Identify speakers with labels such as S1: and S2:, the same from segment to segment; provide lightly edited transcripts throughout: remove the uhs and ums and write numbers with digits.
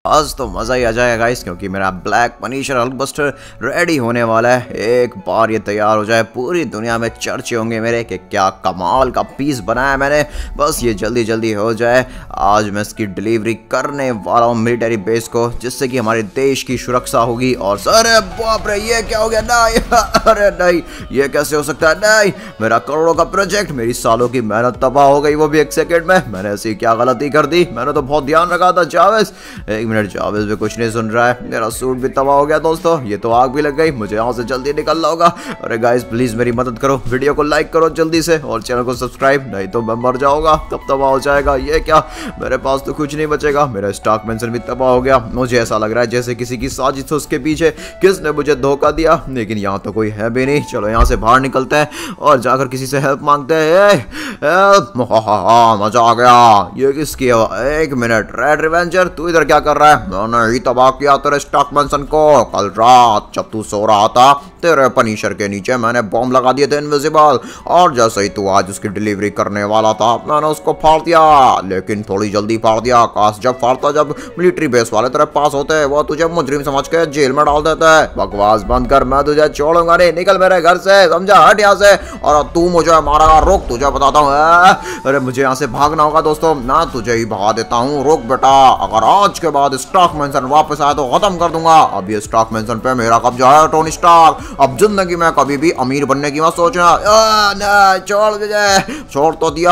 S1: आज तो मज़ा ही आ जाएगा गाइस, क्योंकि मेरा ब्लैक पनिशर हल्कबस्टर रेडी होने वाला है। एक बार ये तैयार हो जाए पूरी दुनिया में चर्चे होंगे मेरे कि क्या कमाल का पीस बनाया मैंने। बस ये जल्दी जल्दी हो जाए। आज मैं इसकी डिलीवरी करने वाला हूँ मिलिट्री बेस को, जिससे कि हमारे देश की सुरक्षा होगी। और अरे बाप रे, ये क्या हो गया? नहीं अरे नहीं, ये कैसे हो सकता है? नहीं, मेरा करोड़ों का प्रोजेक्ट, मेरी सालों की मेहनत तबाह हो गई, वो भी एक सेकेंड में। मैंने ऐसी क्या गलती कर दी? मैंने तो बहुत ध्यान रखा था। जावेद, एक मिनट, जावेद भी कुछ नहीं सुन रहा है। मेरा सूट भी तबाह हो गया दोस्तों, ये तो आग भी लग गई। मुझे यहाँ से जल्दी निकलना होगा। अरे गाइस प्लीज मेरी मदद करो, वीडियो को लाइक करो जल्दी से और चैनल को सब्सक्राइब, नहीं तो मैं मर जाऊंगा, तब तबाह हो जाएगा। ये क्या, मेरे पास तो कुछ नहीं बचेगा। मेरा स्टॉक मेंशन भी तबाह हो गया। मुझे ऐसा लग रहा है जैसे किसी की साजिश हो उसके पीछे, किसने मुझे धोखा दिया। लेकिन यहाँ तो कोई है भी नहीं। चलो यहाँ से बाहर निकलते हैं और जाकर किसी से हेल्प मांगते हैं। मजा आ गया। ये किसकी है? एक मिनट, रेड रिवेंजर तू इधर क्या कर रहा है? मैंने ही तबाह किया तेरे स्टॉक मेंशन को। कल रात जब तू सो रहा था, तेरे पनिशर के नीचे मैंने बॉम्ब लगा दिए थे इनविजिबल, और जैसे ही तू आज उसकी डिलीवरी करने वाला था, मैंने उसको फाड़ दिया। लेकिन थोड़ी जल्दी फाड़ दिया। काश जब फाड़ता जब मिलिट्री बेस वाले तेरे पास होते, वो तुझे मुजरिम समझ के जेल में डाल देते। बकवास बंद कर, मैं तुझे छोड़ूंगा नहीं। निकल मेरे घर से, समझा? हट यहाँ से। और तू मुझे मारा, रुक, तुझे बताता हूँ। अरे मुझे यहाँ से भागना होगा दोस्तों, मैं तुझे ही भगा देता हूँ। रुक बेटा, अगर आज के बाद स्टॉक मेंशन वापस आया तो खत्म कर दूंगा। अब ये स्टॉक मेंशन पे मेरा कब्जा है, टोनी स्टार्क। अब जिंदगी में कभी भी अमीर बनने की मत सोचना। नहीं, छोड़ मुझे, छोड़ तो दिया।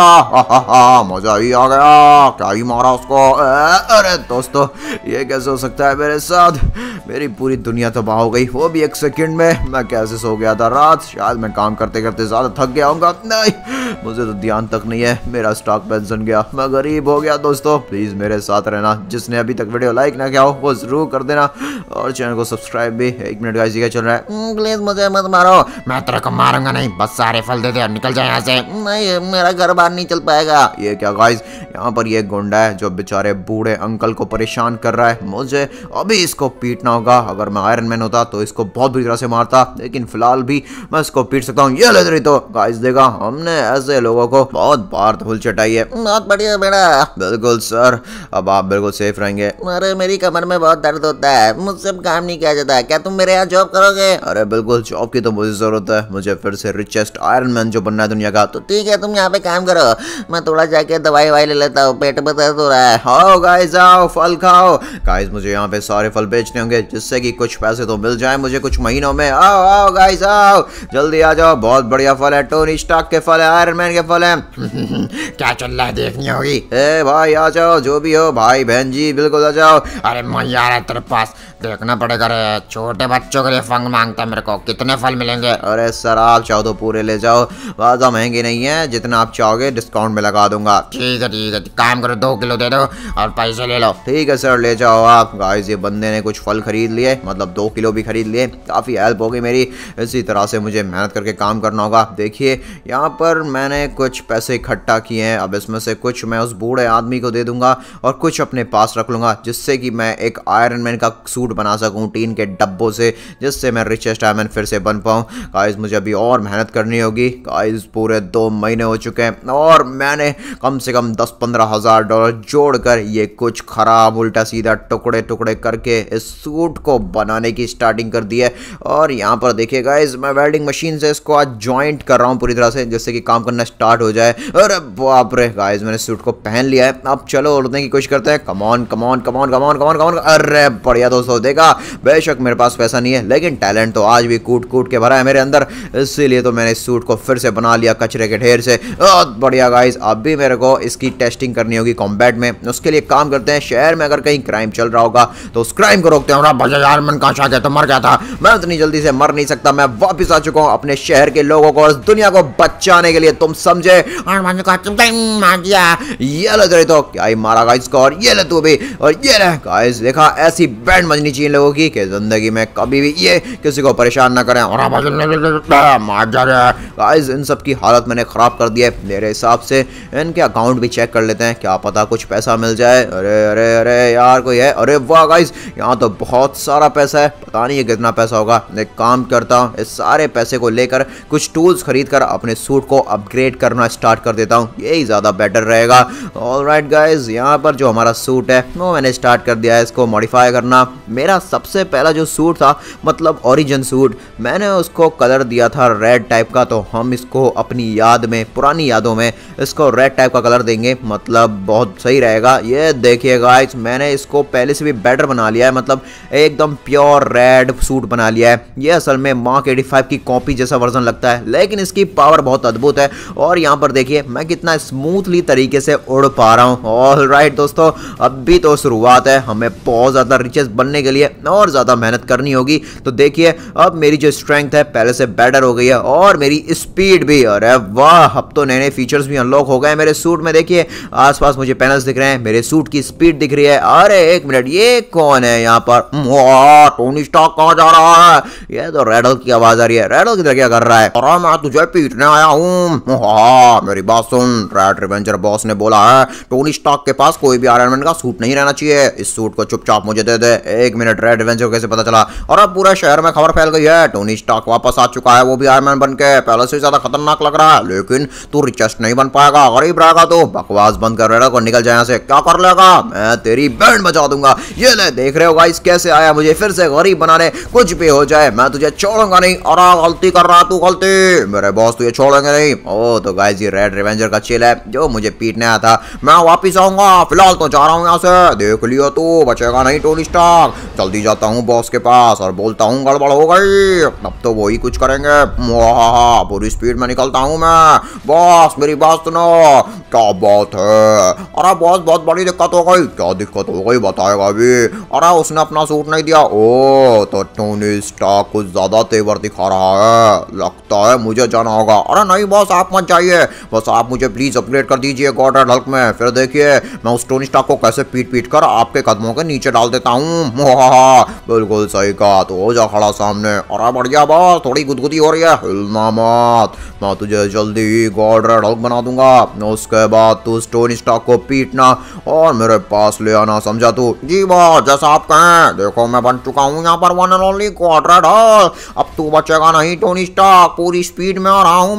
S1: मजा ही आ गया, क्या ही मारा उसको। अरे दोस्तों, ये कैसे हो सकता है मेरे साथ? मेरी पूरी दुनिया तबाह हो गई, वो भी एक सेकंड में। मैं कैसे सो गया था रात? शायद मैं काम करते करते ज्यादा थक गया होगा। नहीं, मुझे तो ध्यान तक नहीं है। मेरा स्टॉक पेंशन गया, मैं गरीब हो गया। दोस्तों प्लीज मेरे साथ रहना। जिसने अभी तक वीडियो लाइक ना किया हो वो जरूर कर देना, और चैनल को सब्सक्राइब भी। एक मिनट गाइस, क्या चल रहा है? प्लीज मुझे मत मारो। मैं तेरे को मारूंगा नहीं, बस सारे फल दे दे और निकल जाए यहाँ से। नहीं, मेरा घर बाहर नहीं चल पाएगा। ये क्या गाइस, यहाँ पर ये गुंडा है जो बेचारे बूढ़े अंकल को परेशान कर रहा है। मुझे अभी इसको पीटना होगा। अगर मैं आयरन मैन होता तो इसको बहुत बुरी तरह से मारता, लेकिन फिलहाल भी मैं इसको पीट सकता हूँ। ये ले रही तो गाइस, देखा, हमने ऐसे लोगों को बहुत बार धूल चटाई है। बहुत बढ़िया बेटा। बिल्कुल सर, अब आप बिल्कुल सेफ रहेंगे। अरे मेरी कमर में बहुत दर्द होता है, मुझसे काम नहीं किया जाता। क्या तुम मेरे यहाँ जॉब करोगे? अरे बिल्कुल, जॉब की तो मुझे जरूरत है। मुझे फिर से रिचेस्ट आयरन मैन जो बनना है दुनिया का। तो ठीक है, तुम यहाँ पे काम करो, मैं थोड़ा जाके दवाई ववाई ले लेता हूँ, पेट में दर्द हो रहा है। आओ गाइस, आओ फल खाओ। गाइस मुझे यहाँ पे सारे फल बेचने होंगे, जिससे कि कुछ पैसे तो मिल जाए मुझे कुछ महीनों में। आओ आओ गाइस, आओ जल्दी आ जाओ। बहुत बढ़िया फल है, टोनी स्टार्क के फल है, आयरन मैन के फल है।
S2: क्या चल रहा है देखनी होगी।
S1: ए भाई आ जाओ, जो भी हो, भाई बहन जी बिल्कुल आ जाओ।
S2: अरे मैं आ रहा है तेरे पास, देखना पड़ेगा रे। छोटे बच्चों के लिए फंग मांगता है मेरे को, कितने फल मिलेंगे?
S1: अरे सर आप चाहो तो पूरे ले जाओ, ज़्यादा महंगे नहीं है, जितना आप चाहोगे डिस्काउंट में लगा दूंगा।
S2: ठीक है ठीक है, काम करो 2 किलो दे दो और पैसे ले लो।
S1: ठीक है सर, ले जाओ आप। गाइस ये बंदे ने कुछ फल खरीद लिए, मतलब 2 किलो भी खरीद लिए। काफ़ी हेल्प हो गई मेरी। इसी तरह से मुझे मेहनत करके काम करना होगा। देखिए यहाँ पर मैंने कुछ पैसे इकट्ठा किए हैं। अब इसमें से कुछ मैं उस बूढ़े आदमी को दे दूंगा और कुछ अपने पास रख लूँगा, जिससे कि मैं एक आयरन मैन का सूट बना सकूं टीन के डब्बों से, जिससे मैं रिचेस्ट आयरन मैन फिर से बन पाऊं। गाइस मुझे अभी और मेहनत करनी होगी। गाइस पूरे 2 महीने हो चुके हैं और मैंने कम से कम 10-15 हज़ार डॉलर जोड़कर ये कुछ खराब उल्टा सीधा टुकड़े टुकड़े करके इस सूट को बनाने की स्टार्टिंग कर दी है। और यहाँ पर देखिए गाइस, मैं वेल्डिंग मशीन से इसको आज जॉइंट कर रहा हूँ पूरी तरह से, जिससे कि काम करना स्टार्ट हो जाए। अरे बाप रे गाइस, मैंने सूट को पहन लिया है। अब चलो उड़ने की कोशिश करते हैं। Come on come on come on come on come on come on. अरे बढ़िया दोस्तों, देखा, बेशक मेरे पास पैसा नहीं है, लेकिन टैलेंट तो आज भी कूट कूट के भरा है मेरे अंदर। इसीलिए तो मैंने इस सूट को फिर से बना लिया कचरे के ढेर से। बहुत बढ़िया गाइस, अब भी मेरे को इसकी टेस्टिंग करनी होगी कॉम्बैट में। उसके लिए काम करते हैं, शहर में अगर कहीं क्राइम चल रहा होगा तो उस क्राइम को रोकते हैं।
S2: भैया यार, मन कहाँ से आ गया? तो मर गया था।
S1: मैं इतनी जल्दी से मर नहीं सकता। मैं वापिस आ चुका हूँ अपने शहर के लोगों को और इस दुनिया को बचाने के लिए, तुम समझे?
S2: मार दिया।
S1: ये ले तो क्या ही मारा गाइस को, और ये ले तू भी, और ये ले गाइस, देखा, ऐसी बैंड बजनी समझनी चाहिए लोगों की कि जिंदगी में कभी भी ये किसी को परेशान ना करें। और
S2: मार जा रहा है।
S1: गाइस इन सब की हालत मैंने ख़राब कर दी है। मेरे हिसाब से इनके अकाउंट भी चेक कर लेते हैं, क्या पता कुछ पैसा मिल जाए। अरे अरे अरे यार कोई है? अरे वाह गाइस, यहाँ तो बहुत सारा पैसा है, पता नहीं ये कितना पैसा होगा। एक काम करता हूँ, इस सारे पैसे को लेकर कुछ टूल्स खरीद कर अपने सूट को अपग्रेड करना स्टार्ट कर देता हूँ, यही ज़्यादा बेटर रहेगा। ऑलराइट गाइस, यहाँ पर जो हमारा सूट है वो मैंने स्टार्ट कर दिया है इसको मॉडिफाई करना। मेरा सबसे पहला जो सूट था, मतलब ओरिजिन सूट, मैंने उसको कलर दिया था रेड टाइप का, तो हम इसको अपनी याद में, पुरानी यादों में इसको रेड टाइप का कलर देंगे, मतलब बहुत सही रहेगा। ये देखिए गाइस, मैंने इसको पहले से भी बेटर बना लिया है, मतलब एकदम प्योर रेड सूट बना लिया है। ये असल में मार्क 85 की कॉपी जैसा वर्जन लगता है, लेकिन इसकी पावर बहुत अद्भुत है। और यहाँ पर देखिए मैं कितना स्मूथली तरीके से उड़ पा रहा हूँ। ऑलराइट दोस्तों, अभी तो शुरुआत है, हमें बहुत ज़्यादा रिचेस बनने के लिए और ज़्यादा मेहनत करनी होगी। तो देखिए अब मेरी जो स्ट्रेंथ है पहले से बेटर हो गई है, और मेरी स्पीड भी। अरे वाह, अब तो नए नए फीचर्स भी अनलॉक हो गए मेरे सूट में। देखिए आसपास मुझे पैनल्स दिख रहे हैं, मेरे सूट की स्पीड दिख रही है। अरे एक मिनट, ये कौन है यहाँ पर? टोनी स्टार्क कहाँ जा रहा है? ये तो रेड हल्क की आवाज आ रही है। रेड हल्क इधर क्या कर रहा है?
S2: अरे मैं तुझे पीटने आया हूँ। मेरी बात सुन, रेड रिवेंजर बॉस ने बोला है टोनी स्टार्क के पास कोई भी आयरन मैन का सूट नहीं रहना चाहिए। इस सूट को चुपचाप मुझे दे दे। एक मिनट, रेड रिवेंजर कैसे पता चला? और अब पूरे शहर में खबर फैल गई है, टोनी स्टार्क वापस आ चुका है, वो भी आयरन मैन बन के। पहले से ज्यादा खतरनाक लग रहा है, लेकिन तू रिचेस्ट नहीं बन पाएगा, गरीब रहेगा। तो बकवास बंद कर, रेड को निकल जाए यहाँ से। क्या कर लेगा? मैं तेरी बैंड बजा दूंगा। ये ले, देख रहे हो गाइस कैसे आया मुझे फिर से गरीब बनाने। कुछ भी हो जाए मैं तुझे छोड़ूंगा नहीं। और गलती कर रहा तू, गलती। मेरे बॉस तुझे छोड़ेंगे नहीं। ओ तो गाइस ये रेड रिवेंजर का चिल है जो मुझे पीटने आया था। मैं वापिस आऊंगा, फिलहाल तो जा रहा हूँ यहाँ से। देख लियो तू, बचेगा नहीं टोनी स्टार्क। जल्दी जाता हूँ बॉस के पास और बोलता हूँ गड़बड़ हो गई। अब तो वही कुछ करेंगे। पूरी स्पीड में निकलता हूँ मैं। बॉस मेरी बात सुनो। क्या बात है? अरे बॉस बहुत बड़ी दिक्कत हो गई। क्या दिक्कत हो गई बताएगा अभी? अरे उसने अपना सूट नहीं दिया। ओ तो टोनी स्टार्क कुछ ज्यादा तेवर दिखा रहा है, लगता है मुझे जाना होगा। अरे नहीं बॉस, आप मत जाइए, बस आप मुझे प्लीज अपग्रेड कर दीजिए गॉड रेड हल्क में। फिर देखिए मैं उस टोनी स्टार्क को कैसे पीट पीट कर आपके कदमों के नीचे डाल देता हूँ। बिल्कुल सही कहा, तो हो जा खड़ा सामने। अरे बढ़िया बॉस, थोड़ी गुदगुदी हो रही है, हिलना मत। मैं तुझे जल्दी ही गॉड रेड हल्क बना दूंगा। उसके बाद तू टोनी स्टार्क को पीटना और मेरे पास ले आना, समझा तू? जी बॉस, जैसा आप कहें। देखो मैं बन चुका हूँ यहाँ पर one and only God Red Hulk. अब तू बचेगा नहीं टोनी स्टार्क, पूरी स्पीड में आ रहा हूँ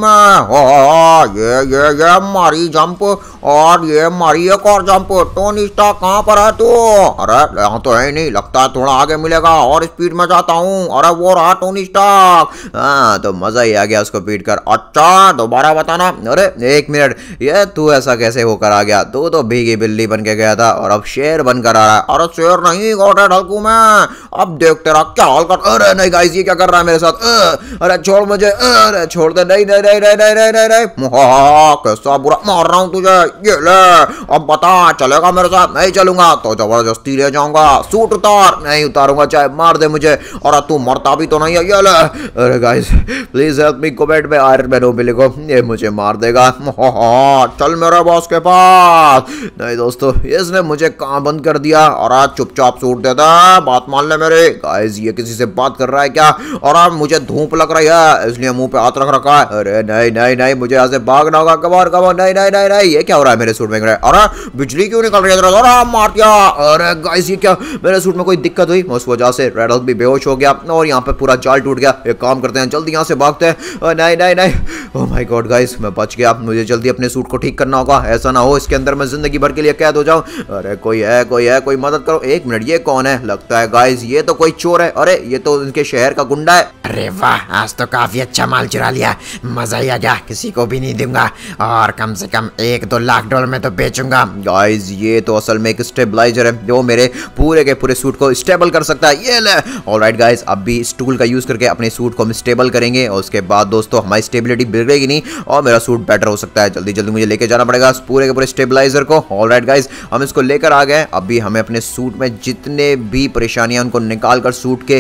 S2: मैं। ये मारी जंप, और ये मारी एक और जंप। टोनी स्टार्क कहाँ पर है तू? अरे यहाँ तो है ही नहीं, लगता है थोड़ा आगे मिलेगा, और स्पीड में जाता हूँ। अरे वो रहा टोनी स्टार्क। हाँ तो मजा ही आ गया उसको पीट कर। अच्छा दोबारा बताना। अरे एक मिनट, ये तू ऐसा कैसे होकर आ गया? तू तो भीगी बिल्ली बन के गया था और अब शेर बनकर आ रहा है। अरे शेर नहीं, गॉड रेड हल्क मैं। अब देख तेरा क्या हाल कर। अरे नहीं गाइस, ये क्या कर रहा है मेरे साथ? अरे छोड़ मुझे, अरे छोड़ दे। नहीं नहीं नहीं नहीं नहीं नहीं नहीं, कैसा बुरा मार रहा हूँ तुझे। ये ले, अब बता चलेगा मेरे साथ? नहीं चलूंगा तो जबरदस्ती ले जाऊंगा। सूट उतार। नहीं उतारूंगा, चाहे मार दे मुझे। और तू मरता भी तो नहीं है। ये ले। अरे guys please help me, comment में आयरन मैन भी लिखो, ये मुझे मार देगा। चल मेरे बॉस के पास। नहीं दोस्तों, इसने मुझे कहाँ बंद कर दिया। और आज चुपचाप सूट देता, बात मान ले मेरे। गाइस ये किसी से बात कर रहा है क्या? और अब मुझे धूप लग रही है इसलिए मुंह पे हाथ रख रखा है। अरे नहीं नहीं नहीं, मुझे यहाँ से भागना होगा। Come on come on. नहीं नहीं नहीं नहीं, ये क्या हो रहा है मेरे सूट में? अरे बिजली क्यों निकल रही है? अरे मार दिया। अरे गाइस ये क्या, मेरे सूट में कोई दिक्कत हुई? उस वजह से रेड हल्क भी बेहोश हो गया और यहाँ पे पूरा जाल टूट गया। एक काम करते हैं, जल्दी यहाँ से भागते हैं। नहीं नहीं नहीं, ओह माय गॉड गाइस मैं बच गया। मुझे जल्दी अपने सूट को ठीक करना होगा, ऐसा ना हो इसके अंदर मैं जिंदगी भर के लिए कैद हो जाऊं। अरे कोई है कोई मदद करो। एक मिनट, ये कौन है? लगता है गाइस ये तो कोई चोर है। अरे ये तो इनके शहर का गुंडा है। अरे वाह, आज तो काफी अच्छा माल चुरा लिया, मजा ही आ गया। किसी को भी नहीं दूंगा, और कम से कम 1-2 लाख डॉलर में तो बेचूंगा।
S1: गाइस ये तो असल में एक स्टेबलाइजर है जो मेरे पूरे के पूरे सूट को स्टेबल कर सकता है। ये ले। ऑलराइट गाइस, अब भी इस टूल का यूज करके अपने सूट को हम स्टेबल करेंगे और उसके बाद दोस्तों हमारी स्टेबिलिटी बिगड़ेगी नहीं और मेरा सूट बेटर हो सकता है। जल्दी जल्दी मुझे लेके जाना पड़ेगा पूरे के पूरे स्टेबलाइजर को। ऑलराइट गाइस, हम इसको लेकर आ गए। अभी हमें अपने सूट में जितने भी परेशानियां उनको निकाल कर सूट के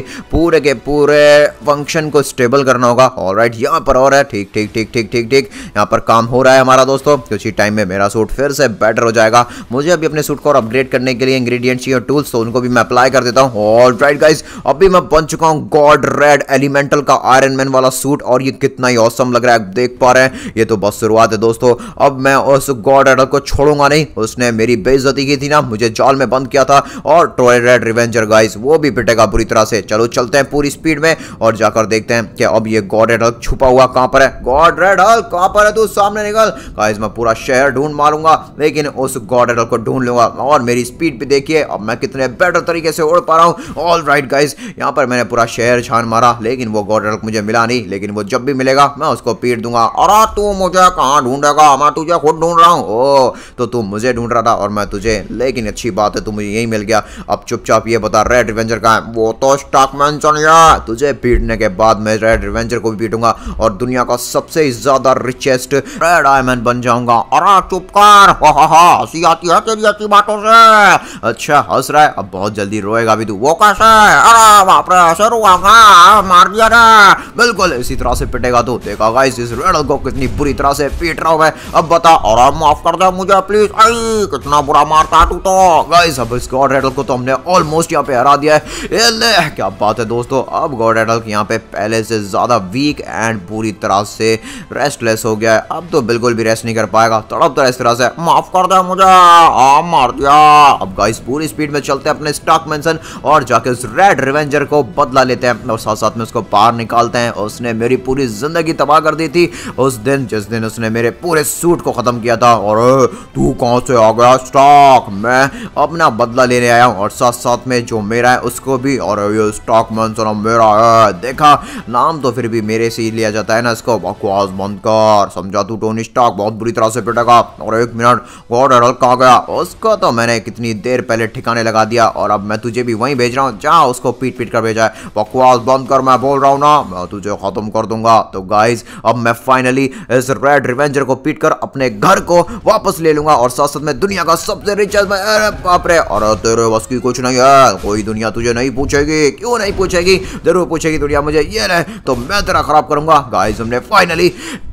S1: पूरे फंक्शन को स्टेबल करना होगा। ऑलराइट, यहाँ पर और है, ठीक ठीक ठीक ठीक ठीक ठीक, यहाँ पर काम हो रहा है हमारा दोस्तों। कुछ ही टाइम में मेरा सूट फिर से बेटर हो जाएगा। मुझे अभी अपने सूट को और अपग्रेड करने के लिए इंग्रेडिएंट्स चाहिए, टूल्स, तो उनको भी मैं अप्लाई कर देता हूँ। ऑलराइट गाइस, अभी मैं बन चुका हूँ गॉड रेड एलिमेंटल का आयरन मैन वाला सूट, और ये कितना ही ऑसम लग रहा है, देख पा रहे हैं। ये तो बस शुरुआत है दोस्तों, अब मैं उस गॉड रेड को छोड़ूंगा नहीं। उसने मेरी बेइज्जती की थी ना, मुझे जाल में बंद किया था, और टॉय रेड रिवेंजर गाइस वो भी पिटेगा बुरी तरह से। चलो चलते हैं पूरी स्पीड में और जाकर देखते हैं कि अब ये गॉड रेड हल्क छुपा हुआ कहां पर है। गॉड रेड हल्क कहां पर है, तू सामने निकल। गाइस मैं पूरा शहर ढूंढ मारूंगा, लेकिन उस गॉड रेड हल्क को ढूंढ लूंगा। और मेरी स्पीड भी देखिए अब मैं कितने बेटर तरीके से उड़ पा रहा हूं। ऑलराइट गाइस, यहां पर मैंने पूरा शहर छान मारा, लेकिन वो गॉड रेड हल्क मुझे मिला नहीं। लेकिन वो जब भी मिलेगा मैं उसको पीट दूंगा। अरे तू मुझे कहां ढूंढेगा, मैं तुझे खुद ढूंढ रहा हूं। ओ तो तू मुझे ढूंढ रहा था और मैं तुझे, लेकिन अच्छी बात है तू मुझे यही मिल गया। अब चुपचाप ये बता रेड रिवेंजर कहां है। वो तो स्टॉक मेंशन है। तुझे पीटने के बाद मैं रेड रिवेंजर को भी पीटूंगा और दुनिया का सबसे ज्यादा रिचेस्ट रेड आयरन बन जाऊंगा। अरे चुप कर, हंसी आती है तेरी अच्छी बातों से। अच्छा हंस रहा है, अब बहुत जल्दी रोएगा भी तू। वो कैसे? अरे बाप रे, ऐसे रोएगा, मार दिया ना। बिल्कुल इसी तरह से पिटेगा तू, देखा गाइस इस रेड को कितनी बुरी तरह से पीट रहा हूं मैं। अब बता, और माफ कर दे मुझे प्लीज। आई कितना बुरा मारता तू तो। गाइस अब इस गॉड रेड को तो हमने ऑलमोस्ट यहाँ पे हरा दिया है। ये ले, क्या बात है दोस्तों। अब गॉड रेड यहाँ पे पहले से ज्यादा वीक एंड पूरी तरह से रेस्टलेस हो गया है। अब तो बिल्कुल भी रेस्ट नहीं कर पाएगा, तड़प इस तरह से। माफ कर दे मुझे, मार दिया। अब गाइस पूरी स्पीड में चलते हैं अपने स्टॉक मेंशन और जाके उस रेड रिवेंजर को बदला लेते हैं और साथ साथ में उसको बाहर निकालते हैं। उसने मेरी पूरी जिंदगी तबाह कर दी थी उस दिन, जिस दिन उसने मेरे पूरे सूट को खत्म किया था। और तू कहां से आ गया स्टॉक? मैं अपना बदला लेने आया हूं और साथ साथ में जो मेरा है उसको भी। और ये स्टॉक मेंशन मेरा है, देखा नाम तो फिर भी मेरे से ही लिया जाता है ना। इसको बकवास बंद कर, समझा तू टोनी स्टार्क बहुत बुरी तरह से पिटेगा। और एक मिनट, गॉड रेड हल्क कहां गया? उसको तो मैंने कितनी देर पहले ठिकाने लगा दिया और अब मैं तुझे भी वहीं भेज रहा हूं, जा उसको पीट पीट कर भेजा है। बकवास बंद कर, मैं बोल रहा हूं ना, मैं तुझे खत्म कर दूंगा। तो गाइस अब मैं फाइनली इस रेड रिवेंजर को पीट कर अपने घर को वापस ले लूंगा और साथ साथ में दुनिया का सबसे रिचेस्ट। अरे बाप रे, और तेरे बस की कुछ नहीं है, कोई दुनिया तुझे नहीं पूछेगी। क्यों नहीं पूछेगी? जरूर पूछेगी दुनिया मुझे। ये रहे तो मैं तेरा खराब करूंगा। गाइस हमने फाइनली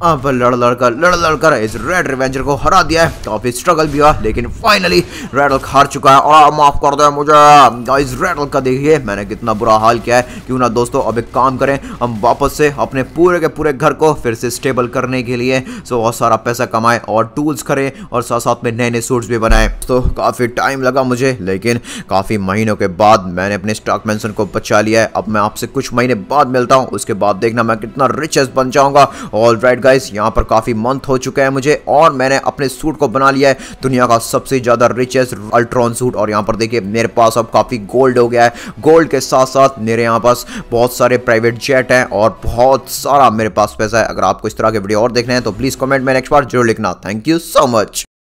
S1: लड़ कर इस रेड रिवेंजर को हरा दिया है। काफी स्ट्रगल भी हुआ, लेकिन फाइनली रेड हल्क हार चुका है। और माफ कर दे मुझे। गाइस रेड हल्क का देखिए मैंने कितना बुरा हाल किया है। क्यों ना दोस्तों अब एक काम करें, हम वापस से अपने पूरे के पूरे घर को फिर से स्टेबल करने के लिए बहुत सारा पैसा कमाएं और टूल्स करें और साथ साथ में नए नए सूट्स भी बनाएं। तो काफी टाइम लगा मुझे, लेकिन काफी महीनों के बाद मैंने अपने स्टॉक मेंशन को बचा लिया है। अब मैं आपसे कुछ महीने बाद मिलता हूं, उसके बाद देखना मैं कितना रिचेस्ट बन जाऊंगा। ऑलराइट गाइस, यहाँ पर काफी मंथ हो चुके हैं मुझे और मैंने अपने सूट को बना लिया है दुनिया का सबसे ज्यादा रिचेस्ट अल्ट्रॉन सूट। और यहाँ पर देखिए मेरे पास अब काफी गोल्ड हो गया है। गोल्ड के साथ साथ मेरे यहाँ पास बहुत सारे प्राइवेट जेट हैं और बहुत सारा मेरे पास पैसा है। अगर आपको इस तरह के वीडियो और देखने हैं तो प्लीज कमेंट में नेक्स्ट बार जरूर लिखना। Thank you so much.